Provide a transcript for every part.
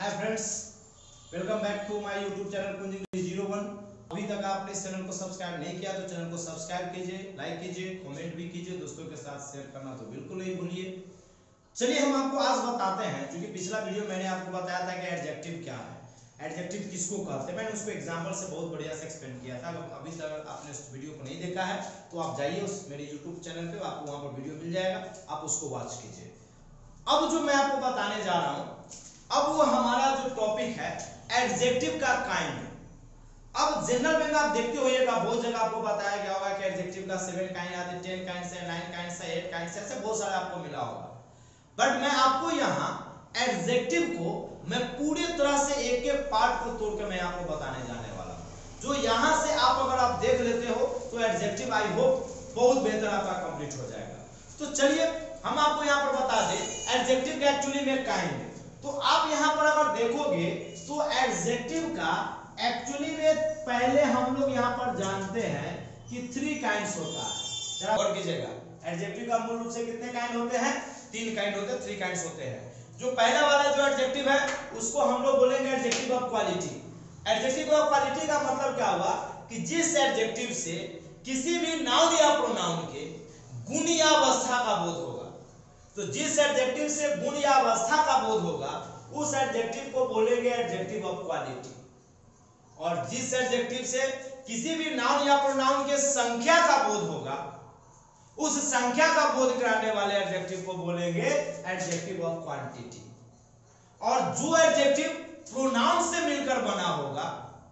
Hi friends, welcome back to my YouTube channel कुंज01। अभी तक आपने इस चैनल को सब्सक्राइब नहीं किया तो चैनल को सब्सक्राइब कीजिए, लाइक कीजिए, कमेंट भी कीजिए, दोस्तों के साथ शेयर करना तो बिल्कुल नहीं भूलिए। चलिए हम आपको आज बताते हैं, क्योंकि पिछला वीडियो मैंने आपको बताया था कि एडजेक्टिव क्या है, एडजेक्टिव किसको कहते हैं। मैंने उसको एग्जाम्पल से बहुत बढ़िया से एक्सप्लेन किया था। अभी तक आपने उस वीडियो को नहीं देखा है तो आप जाइए उस मेरे यूट्यूब चैनल पे, आपको वहाँ पर वीडियो मिल जाएगा, आप उसको वॉच कीजिए। अब जो मैं आपको बताने जा रहा हूँ, अब वो हमारा जो टॉपिक है एडजेक्टिव का काइंड। अब जनरल में आप देखते होइएगा, बहुत जगह आपको बताया गया होगा कि एडजेक्टिव का 7 काइंड आते हैं, 10 काइंड है, 9 काइंड है, 8 काइंड है, ऐसे बहुत सारे आपको मिला होगा। बट मैं आपको यहाँ एडजेक्टिव को मैं पूरी तरह से एक एक पार्ट को तोड़ के मैं आपको बताने जाने वाला हूँ। जो यहाँ से आप अगर आप देख लेते हो तो एडजेक्टिव आई होप बहुत बेहतर आपका कंप्लीट हो जाएगा। तो चलिए हम आपको यहाँ पर बता दें एडजेक्टिव का एक्चुअली में काइंड। तो आप यहाँ पर अगर देखोगे तो एडजेक्टिव का एक्चुअली में पहले हम लोग यहाँ पर जानते हैं कि 3 काइंड्स होता है। जरा गौर कीजिएगा, एडजेक्टिव का मूल रूप से कितने काइंड होते हैं? 3 काइंड होते हैं, 3 काइंड्स होते हैं। जो पहला वाला जो एडजेक्टिव है उसको हम लोग बोलेंगे adjective of quality. Adjective of quality का मतलब क्या हुआ कि जिस एडजेक्टिव से किसी भी नाउन या प्रोनाउन के गुण या अवस्था का बोध होगा, तो जिस एडजेक्टिव से गुण या अवस्था का बोध होगा उस एडजेक्टिव को बोलेंगे एडजेक्टिव ऑफ क्वालिटी। और जिस एडजेक्टिव से किसी भी नाउन या प्रोनाउन के संख्या का बोध होगा उस संख्या का बोध कराने वाले एडजेक्टिव को बोलेंगे एडजेक्टिव ऑफ क्वांटिटी। और जो एडजेक्टिव प्रोनाउन से मिलकर बना होगा,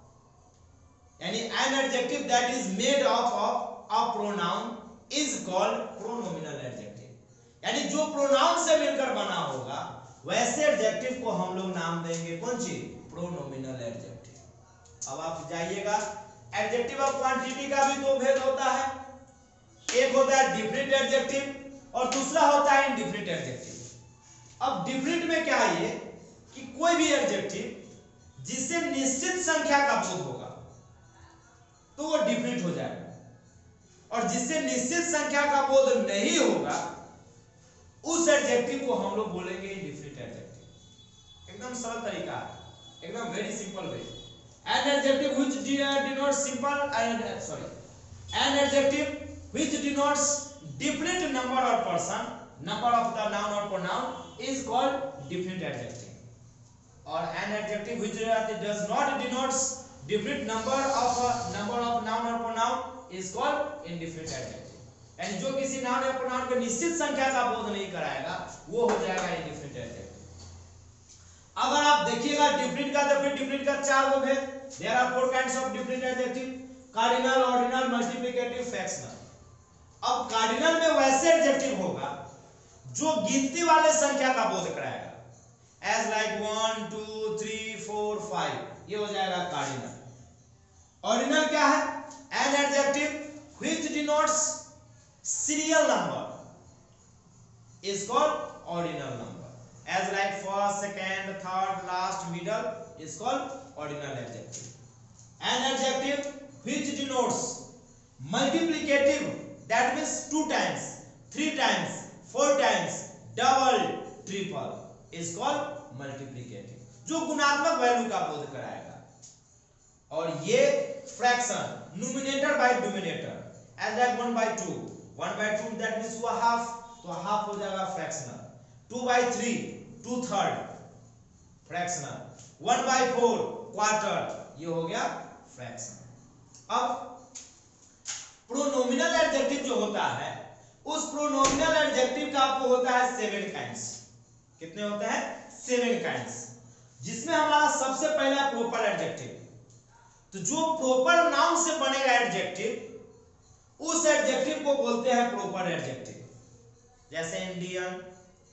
यानी an adjective that is made of a pronoun is called pronominal adjective. यानी जो प्रोनाउन से मिलकर बना होगा वैसे एडजेक्टिव को हम लोग नाम देंगे कौन सी? प्रोनोमिनल एडजेक्टिव। अब आप जाइएगा, एडजेक्टिव ऑफ क्वांटिटी का भी 2 भेद होता है। एक होता है डिफरेंट एडजेक्टिव और दूसरा होता है इनडिफरेंट एडजेक्टिव। अब डिफरेंट में क्या है ये कि कोई भी एडजेक्टिव जिससे निश्चित संख्या का बोध होगा तो वो डिफरेंट हो जाएगा, और जिससे निश्चित संख्या का बोध नहीं होगा उस एडजेक्टिव को हम लोग बोलेंगे इनडिफरेंट एडजेक्टिव। एकदम सरल तरीका है, एकदम very simple way. An adjective which denotes an adjective which denotes different number or person, number of the noun or pronoun is called different adjective. Or an adjective which does not denotes different number of noun or pronoun is called indifferent adjective. यानी जो किसी noun या pronoun के निश्चित संख्या का बोध नहीं कराएगा वो हो जाएगा indifferent adjective। अगर आप देखिएगा डिफरेंट का, तो फिर डिफरेंट का 4 गो भेद। There are 4 kinds of different adjective: cardinal, ordinal, multiplicative, fractional। अब कार्डिनल में वैसे एडजेक्टिव होगा जो गिनती वाले संख्या का बोध कराएगा, एज लाइक 1 2 3 4 5, ये हो जाएगा कार्डिनल। ऑर्डिनल क्या है? An adjective which denotes serial number is called ordinal number, as like first, second, third, last, middle is called ordinal adjective. An adjective which denotes multiplicative, that means 2 times, 3 times, 4 times, double, triple is called multiplicative, जो गुणात्मक value का बोध कराएगा। और ये fraction, numerator by denominator, as like 1/2, 1/2 that means 1/2, तो half हो जाएगा फ्रैक्शनल। 2/3, 2/3 फ्रैक्शनल। 1/4 क्वार्टर, ये हो गया फ्रैक्शन। अब प्रोनोमिनल एडजेक्टिव जो होता है उस प्रोनोमिनल एडजेक्टिव का आपको होता है 7 काइंड्स। कितने होते हैं? 7 काइंड्स, जिसमें हमारा सबसे पहला प्रॉपर एडजेक्टिव। तो जो प्रॉपर नाउन से बनेगा एडजेक्टिव उस एडजेक्टिव को बोलते हैं प्रॉपर एडजेक्टिव। जैसे इंडियन।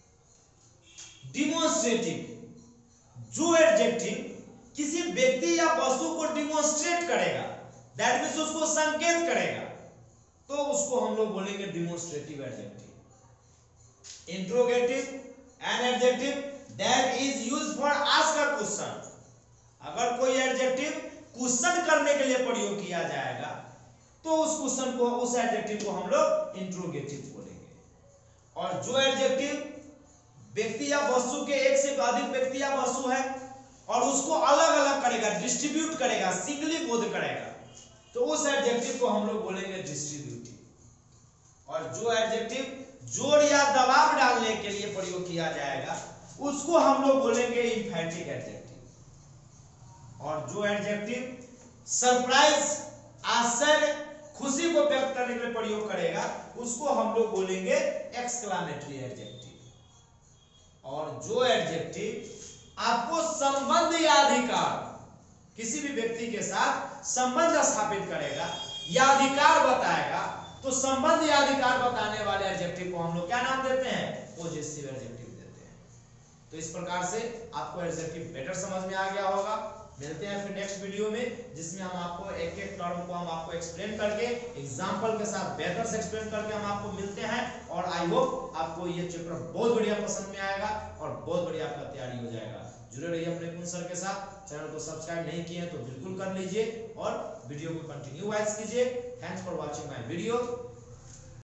डिमोन्स्ट्रेटिव, जो एडजेक्टिव किसी व्यक्ति या वस्तु को डिमोन्स्ट्रेट करेगा, दैट मींस उसको संकेत करेगा, तो उसको हम लोग बोलेंगे demonstrative adjective. Interrogative, an adjective that is used for ask a question. अगर कोई एडजेक्टिव क्वेश्चन करने के लिए प्रयोग किया जाएगा तो उस क्वेश्चन को, उस एडजेक्टिव को हम लोग इंट्रोगेटिव बोलेंगे। और जो एडजेक्टिव व्यक्ति या वस्तु के एक से अधिक व्यक्ति या वस्तु है और उसको अलग अलग करेगा, डिस्ट्रीब्यूट करेगा, सिंगली बोध करेगा, तो उस एडजेक्टिव को हम लोग बोलेंगे डिस्ट्रीब्यूटिव। और जो एडजेक्टिव जोड़ या दबाव डालने के लिए प्रयोग किया जाएगा उसको हम लोग बोलेंगे इंफैटिक एडजेक्टिव। और जो एडजेक्टिव सरप्राइज, आश्चर्य, खुशी को व्यक्त करने के लिए प्रयोग करेगा उसको हम लोग बोलेंगे एक्सक्लामेटरी एडजेक्टिव। और जो एडजेक्टिव आपको संबंध या अधिकार, किसी भी व्यक्ति के साथ संबंध स्थापित करेगा या अधिकार बताएगा, तो संबंध या अधिकार बताने वाले एडजेक्टिव को हम लोग क्या नाम देते हैं? पॉजेसिव एडजेक्टिव देते हैं। तो इस प्रकार से आपको एडजेक्टिव बेटर समझ में आ गया होगा। मिलते हैं फिर नेक्स्ट वीडियो में, जिसमें हम आपको एक एक टर्म को हम आपको एक्सप्लेन करके, एग्जांपल के साथ बेहतर से एक्सप्लेन करके हम आपको मिलते हैं। और आई होप आपको ये चैप्टर बहुत बढ़िया पसंद में आएगा और बहुत बढ़िया आपका तैयारी हो जाएगा। जुड़े रहिए अपने कुंज सर के साथ। चैनल को सब्सक्राइब नहीं किए हैं तो बिल्कुल कर लीजिए और वीडियो को कंटिन्यू वाइज कीजिए। Thanks for watching my video.